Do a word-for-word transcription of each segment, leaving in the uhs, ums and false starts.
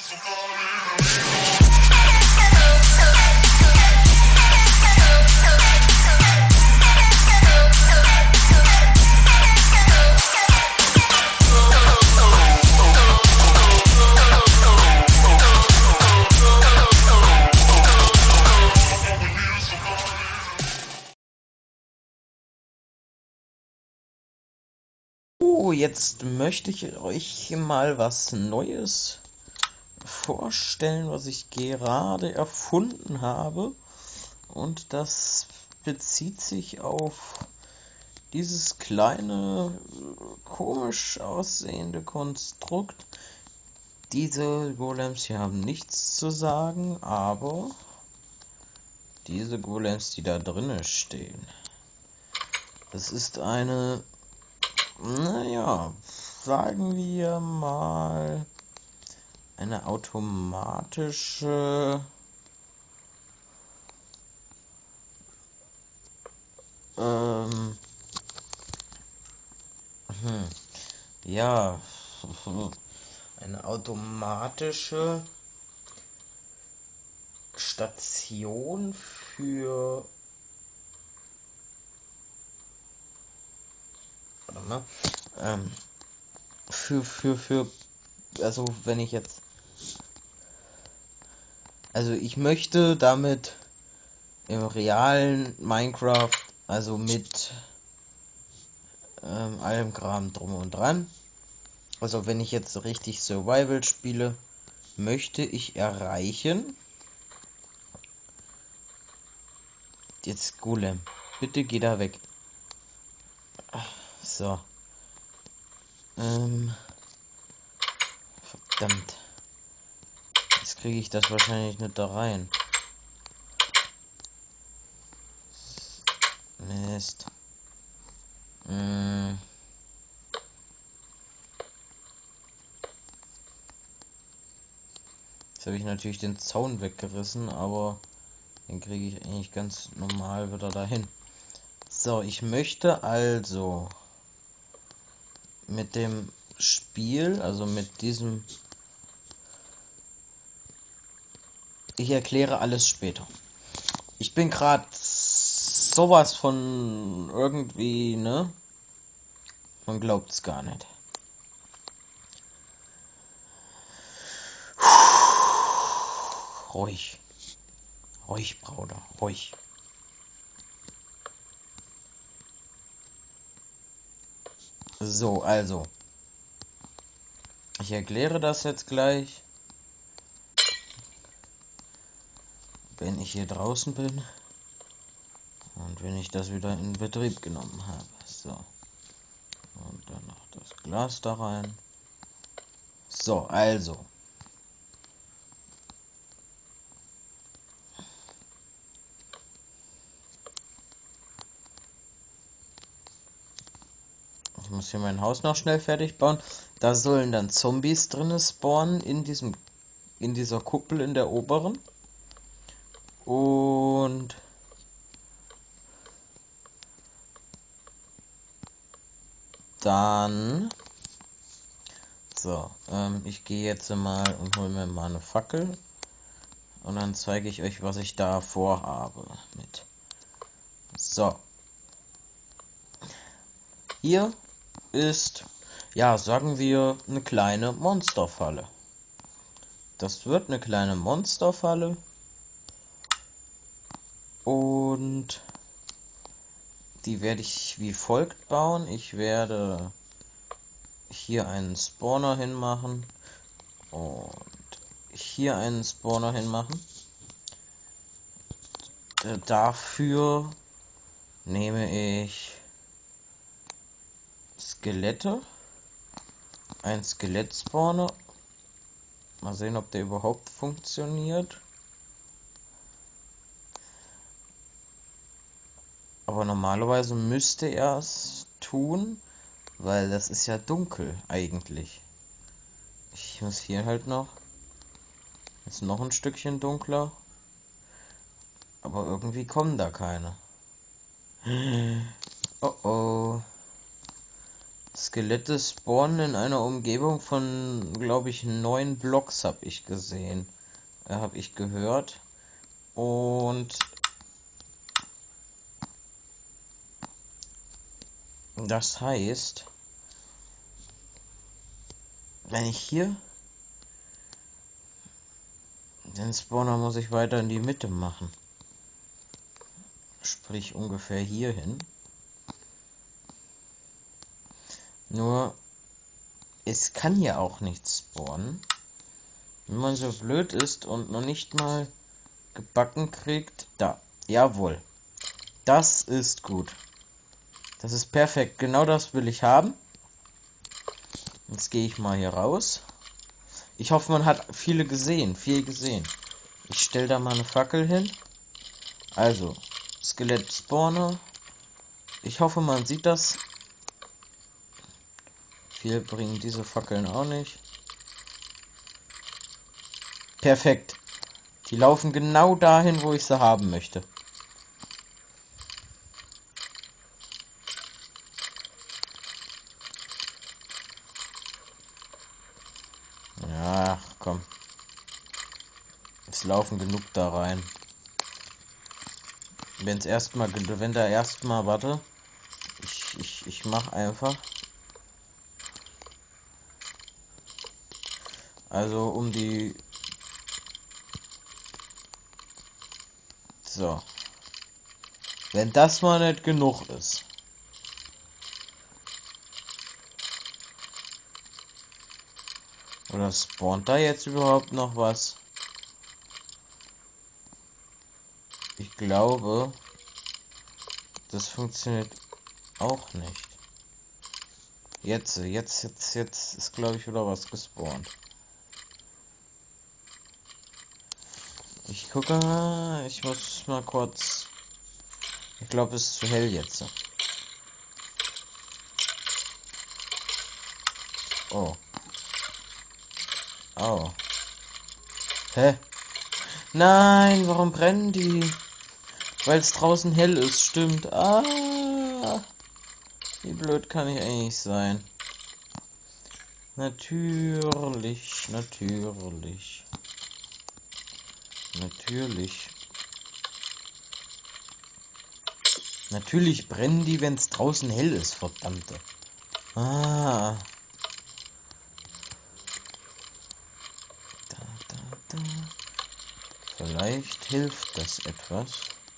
So, jetzt möchte ich euch mal was Neues vorstellen, was ich gerade erfunden habe. Und das bezieht sich auf dieses kleine, komisch aussehende Konstrukt. Diese Golems hier haben nichts zu sagen, aber diese Golems, die da drinnen stehen, das ist eine, naja, sagen wir mal, eine automatische ähm, hm, ja, eine automatische Station für, warte mal, ähm, für, für, für, also wenn ich jetzt, also ich möchte damit im realen Minecraft, also mit ähm, allem Kram drum und dran, also wenn ich jetzt richtig Survival spiele, möchte ich erreichen, jetzt Golem, bitte geh da weg. So. Ähm. Verdammt. Jetzt kriege ich das wahrscheinlich nicht da rein. Mist. Hm. Jetzt habe ich natürlich den Zaun weggerissen, aber den kriege ich eigentlich ganz normal wieder dahin. So, ich möchte also mit dem Spiel, also mit diesem... Ich erkläre alles später. Ich bin gerade sowas von irgendwie, ne? Man glaubt es gar nicht. Ruhig. Ruhig, Bruder. Ruhig. So, also. Ich erkläre das jetzt gleich, wenn ich hier draußen bin und wenn ich das wieder in Betrieb genommen habe. So. Und dann noch das Glas da rein. So, also. Ich muss hier mein Haus noch schnell fertig bauen. Da sollen dann Zombies drin spawnen in diesem, in dieser Kuppel in der oberen. Und dann, so, ähm, ich gehe jetzt mal und hole mir mal eine Fackel. Und dann zeige ich euch, was ich da vorhabe mit. So. Hier ist, ja, sagen wir, eine kleine Monsterfalle. Das wird eine kleine Monsterfalle. Und die werde ich wie folgt bauen. Ich werde hier einen Spawner hinmachen. Und hier einen Spawner hinmachen. Äh, dafür nehme ich Skelette. Ein Skelett-Spawner. Mal sehen, ob der überhaupt funktioniert. Aber normalerweise müsste er es tun, weil das ist ja dunkel eigentlich. Ich muss hier halt noch. Ist noch ein Stückchen dunkler. Aber irgendwie kommen da keine. Oh oh. Skelette spawnen in einer Umgebung von, glaube ich, neun Blocks, habe ich gesehen. Äh, habe ich gehört. Und das heißt, wenn ich hier den Spawner muss ich weiter in die Mitte machen. Sprich ungefähr hier hin. Nur, es kann hier auch nichts spawnen. Wenn man so blöd ist und noch nicht mal gebacken kriegt. Da. Jawohl. Das ist gut. Das ist perfekt. Genau das will ich haben. Jetzt gehe ich mal hier raus. Ich hoffe, man hat viele gesehen. Viel gesehen. Ich stelle da mal eine Fackel hin. Also, Skelett-Spawner. Ich hoffe, man sieht das. Viel bringen diese Fackeln auch nicht. Perfekt. Die laufen genau dahin, wo ich sie haben möchte. Ach, komm. Es laufen genug da rein. Wenn's erstmal, wenn da erstmal, warte. Ich, ich, ich mach einfach. Also um die. So. Wenn das mal nicht genug ist. Oder spawnt da jetzt überhaupt noch was? Ich glaube, das funktioniert auch nicht. Jetzt, jetzt, jetzt, jetzt ist, glaube ich, wieder was gespawnt. Ich gucke mal, ich muss mal kurz. Ich glaube, es ist zu hell jetzt. Oh. Oh. Hä? Nein, warum brennen die? Weil es draußen hell ist, stimmt. Ah. Wie blöd kann ich eigentlich sein? Natürlich, natürlich. Natürlich. Natürlich brennen die, wenn es draußen hell ist, verdammte. Ah. Da, da, da. Vielleicht hilft das etwas.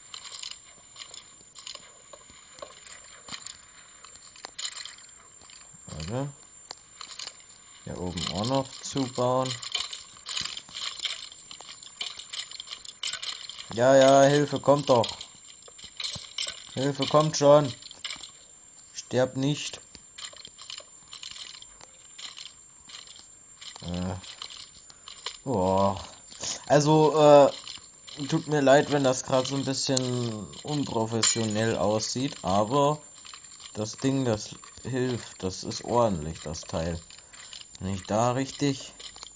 Warte. Hier oben auch noch zubauen. Ja, ja, Hilfe, kommt doch. Hilfe, kommt schon. Sterb nicht. Äh. Oh. Also, äh, tut mir leid, wenn das gerade so ein bisschen unprofessionell aussieht, aber das Ding, das hilft. Das ist ordentlich, das Teil. Wenn ich da richtig...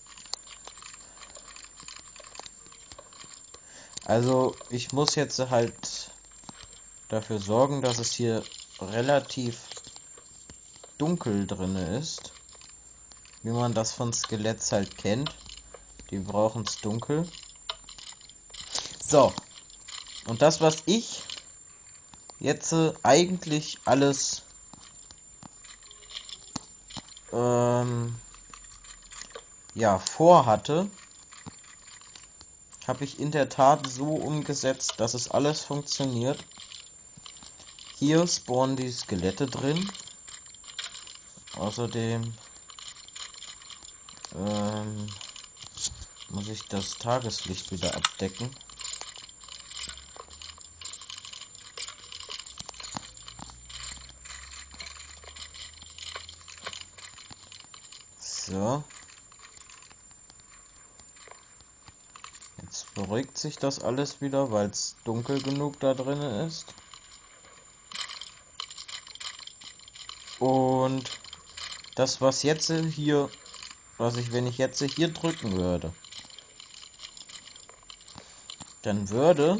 Also, ich muss jetzt halt dafür sorgen, dass es hier relativ dunkel drin ist. Wie man das von Skeletts halt kennt. Die brauchen es dunkel. So. Und das, was ich jetzt äh, eigentlich alles ähm, ja, vorhatte, habe ich in der Tat so umgesetzt, dass es alles funktioniert. Hier spawnen die Skelette drin. Außerdem ähm, muss ich das Tageslicht wieder abdecken. So. Jetzt beruhigt sich das alles wieder, weil es dunkel genug da drin ist. Und das, was jetzt hier, was ich, wenn ich jetzt hier drücken würde, dann würde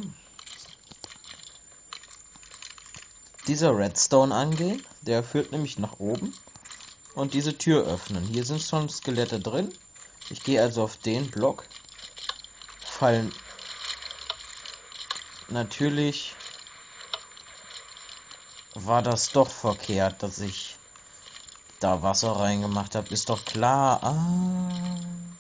dieser Redstone angehen. Der führt nämlich nach oben. und diese Tür öffnen. Hier sind schon Skelette drin. Ich gehe also auf den Block. Fallen natürlich war das doch verkehrt, dass ich da Wasser reingemacht habe. Ist doch klar. Ah.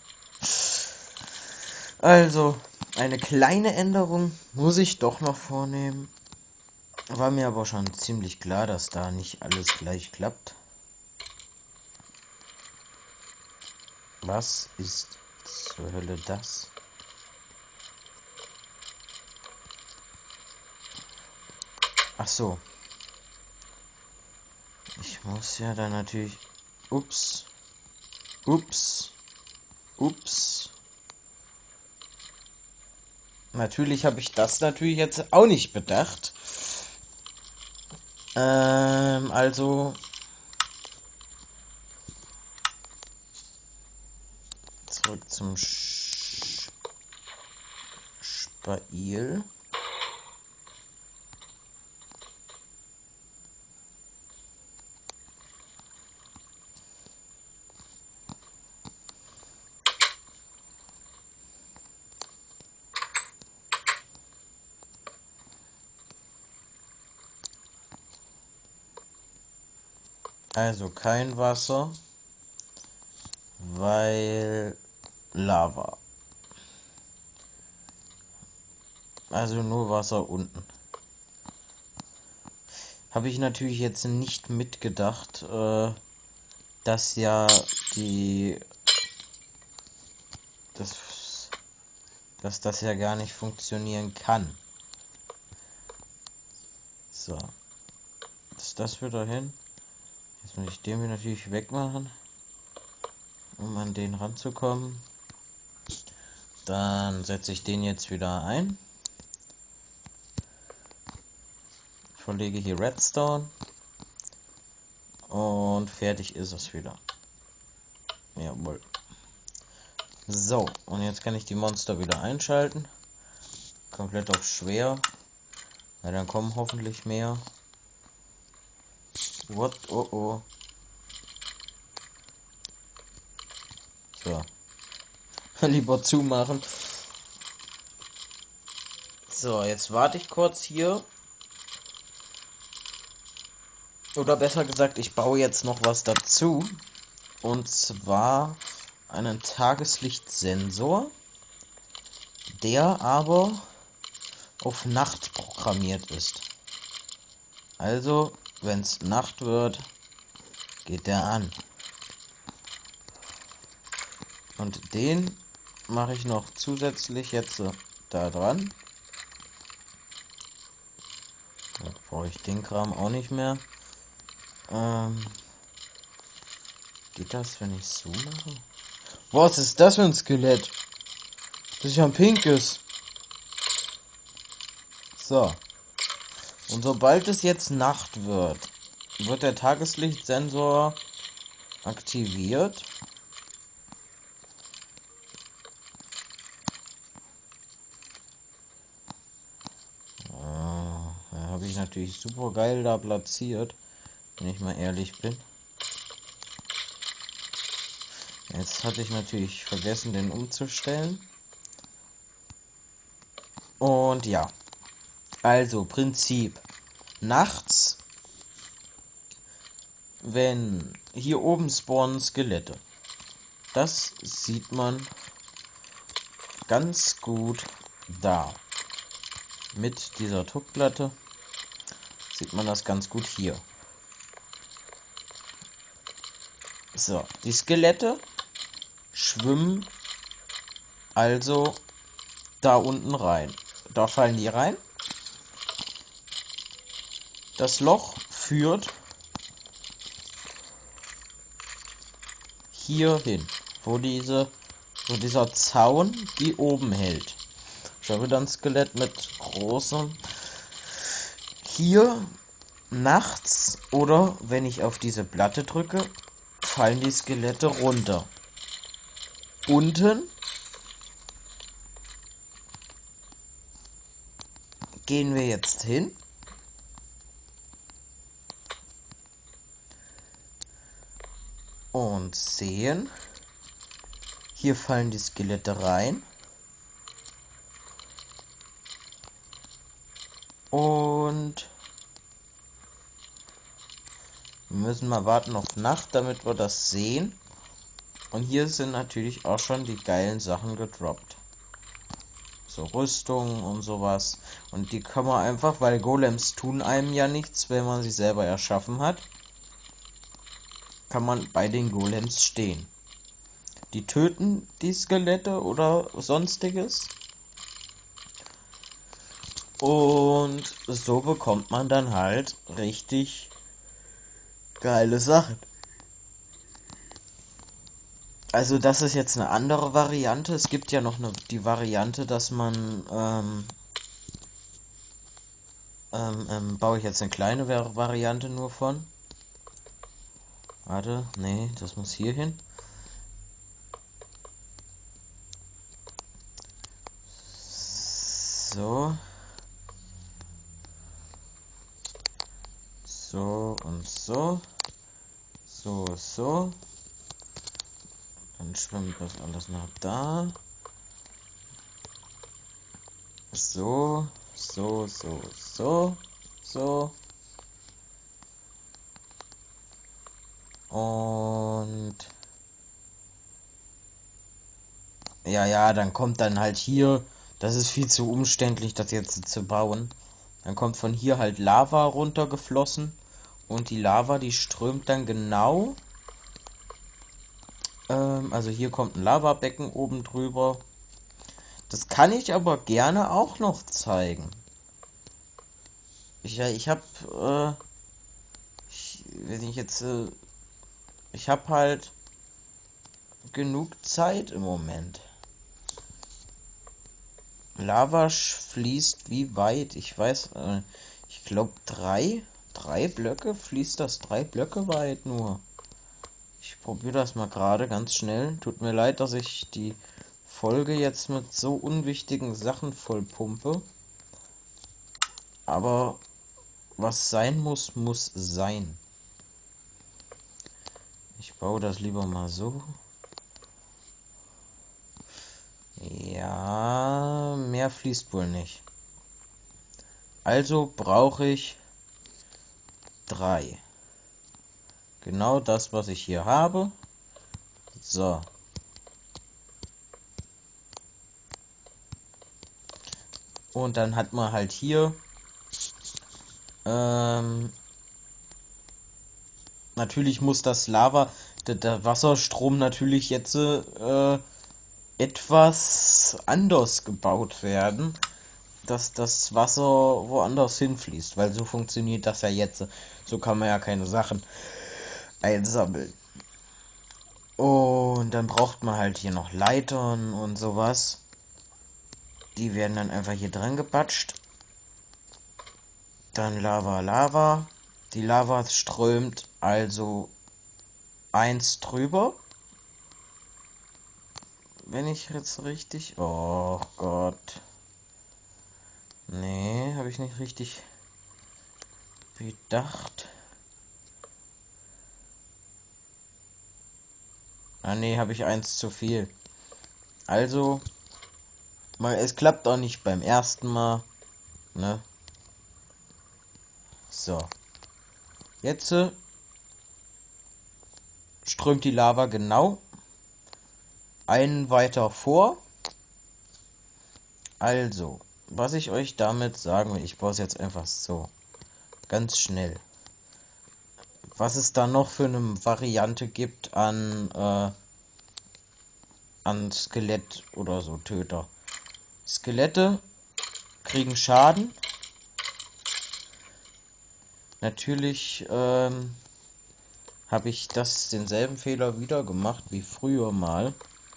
Also, eine kleine Änderung muss ich doch noch vornehmen. War mir aber schon ziemlich klar, dass da nicht alles gleich klappt. Was ist zur Hölle das? Ach so. Ich muss ja dann natürlich... Ups. Ups. Ups. Natürlich habe ich das natürlich jetzt auch nicht bedacht. Ähm, also... Zurück zum Sch Spiel. Also kein Wasser, weil Lava. Also nur Wasser unten. Habe ich natürlich jetzt nicht mitgedacht, äh, dass ja die... Das, dass das ja gar nicht funktionieren kann. So. Ist das wieder hin? Jetzt muss ich den hier natürlich wegmachen, um an den ranzukommen. Dann setze ich den jetzt wieder ein. Verlege hier Redstone. Und fertig ist es wieder. Jawohl. So, und jetzt kann ich die Monster wieder einschalten. Komplett auf schwer. Ja, dann kommen hoffentlich mehr. What? Oh oh. So. Lieber zumachen. So, jetzt warte ich kurz hier. Oder besser gesagt, ich baue jetzt noch was dazu. Und zwar einen Tageslichtsensor, der aber auf Nacht programmiert ist. Also, wenn es Nacht wird, geht der an. Und den mache ich noch zusätzlich jetzt da dran. Dann brauche ich den Kram auch nicht mehr. Ähm, geht das, wenn ich so mache? Was ist das für ein Skelett? Das ist ja ein pinkes. So. Und sobald es jetzt Nacht wird, wird der Tageslichtsensor aktiviert. Oh, da habe ich natürlich super geil da platziert, wenn ich mal ehrlich bin. Jetzt hatte ich natürlich vergessen, den umzustellen. Und ja. Also, Prinzip. Nachts, wenn hier oben spawnen Skelette. Das sieht man ganz gut da. Mit dieser Druckplatte sieht man das ganz gut hier. So, die Skelette schwimmen also da unten rein. Da fallen die rein. Das Loch führt hier hin, wo diese, wo dieser Zaun die oben hält. Schon wieder ein Skelett mit großem. Hier nachts oder wenn ich auf diese Platte drücke, fallen die Skelette runter. Unten gehen wir jetzt hin. Und sehen. Hier fallen die Skelette rein. Und wir müssen mal warten auf Nacht, damit wir das sehen. Und hier sind natürlich auch schon die geilen Sachen gedroppt. So Rüstungen und sowas. Und die kann man einfach, weil Golems tun einem ja nichts, wenn man sie selber erschaffen hat, kann man bei den Golems stehen. Die töten die Skelette oder sonstiges. Und so bekommt man dann halt richtig geile Sachen. Also das ist jetzt eine andere Variante. Es gibt ja noch eine, die Variante, dass man ähm, ähm, ähm, baue ich jetzt eine kleine Variante nur von. Warte, nee, das muss hier hin. So. So und so. So, so. Dann schwimmt das alles nach da. So, so, so, so, so. Und ja, ja, dann kommt dann halt hier, das ist viel zu umständlich, das jetzt zu bauen. Dann kommt von hier halt Lava runtergeflossen und die Lava, die strömt dann genau. Ähm, also hier kommt ein Lavabecken oben drüber. Das kann ich aber gerne auch noch zeigen. Ich, ich habe, äh, ich, wenn ich jetzt, äh, ich habe halt genug Zeit im Moment. Lava fließt wie weit? Ich weiß, äh, ich glaube drei, drei Blöcke fließt das drei Blöcke weit nur. Ich probiere das mal gerade ganz schnell. Tut mir leid, dass ich die Folge jetzt mit so unwichtigen Sachen vollpumpe. Aber was sein muss, muss sein. Ich baue das lieber mal so. Ja, mehr fließt wohl nicht. Also brauche ich drei. Genau das, was ich hier habe. So. Und dann hat man halt hier ähm, natürlich muss das Lava, der, der Wasserstrom natürlich jetzt äh, etwas anders gebaut werden, dass das Wasser woanders hinfließt, weil so funktioniert das ja jetzt. So kann man ja keine Sachen einsammeln. Und dann braucht man halt hier noch Leitern und sowas. Die werden dann einfach hier dran gebatscht. Dann Lava, Lava. Die Lava strömt also eins drüber. Wenn ich jetzt richtig... Oh Gott. Nee, habe ich nicht richtig bedacht. Ah nee, habe ich eins zu viel. Also, mal, es klappt auch nicht beim ersten Mal. Ne? So. Jetzt äh, strömt die Lava genau einen weiter vor. Also, was ich euch damit sagen will, ich baue es jetzt einfach so. Ganz schnell. Was es da noch für eine Variante gibt an, äh, an Skelett oder so Töter. Skelette kriegen Schaden. Natürlich ähm, habe ich das denselben Fehler wieder gemacht wie früher mal.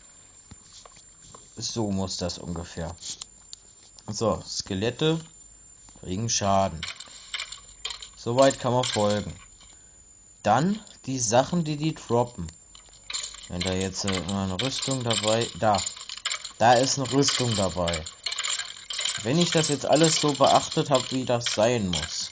So muss das ungefähr. So, Skelette kriegen Schaden. Soweit kann man folgen. Dann die Sachen, die die droppen. Wenn da jetzt äh, eine Rüstung dabei... Da. Da ist eine Rüstung dabei. Wenn ich das jetzt alles so beachtet habe, wie das sein muss.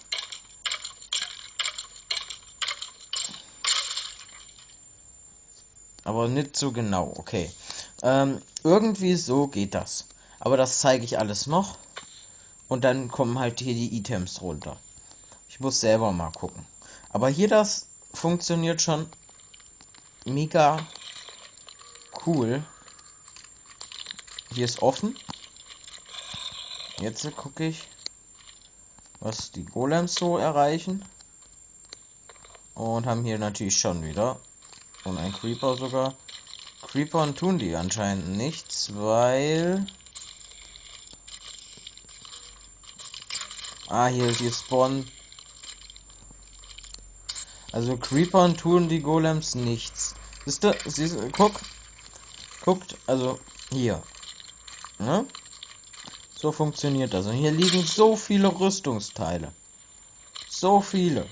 aber nicht so genau. Okay. Ähm, irgendwie so geht das. Aber das zeige ich alles noch. Und dann kommen halt hier die Items runter. Ich muss selber mal gucken. Aber hier das funktioniert schon mega cool. Hier ist offen. Jetzt gucke ich, was die Golems so erreichen. Und haben hier natürlich schon wieder. Und ein Creeper sogar. Creepern tun die anscheinend nichts, weil... Ah, hier, hier spawnen. Also Creepern tun die Golems nichts. Siehst du? Siehst du? Guck. Guckt, also hier. Ne? So funktioniert das. Und hier liegen so viele Rüstungsteile. So viele.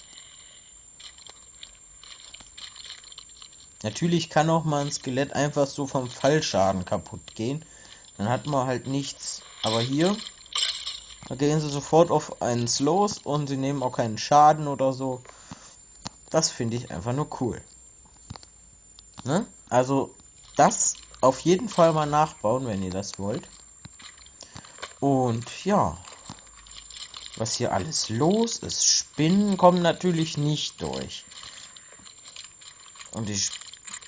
Natürlich kann auch mal ein Skelett einfach so vom Fallschaden kaputt gehen. Dann hat man halt nichts. Aber hier, da gehen sie sofort auf eins los und sie nehmen auch keinen Schaden oder so. Das finde ich einfach nur cool. Ne? Also das auf jeden Fall mal nachbauen, wenn ihr das wollt. Und ja, was hier alles los ist. Spinnen kommen natürlich nicht durch. Und die Sp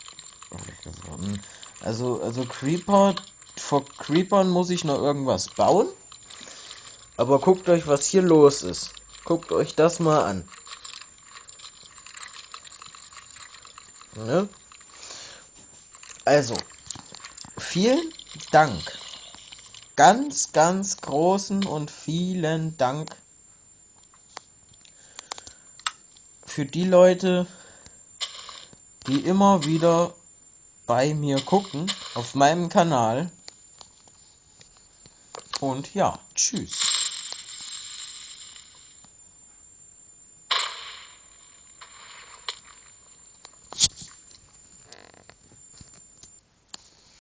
also also Creeper, vor Creepern muss ich noch irgendwas bauen. Aber guckt euch, was hier los ist. Guckt euch das mal an. Ne? Also, vielen Dank. Ganz, ganz großen und vielen Dank für die Leute, die immer wieder bei mir gucken, auf meinem Kanal. Und ja, tschüss.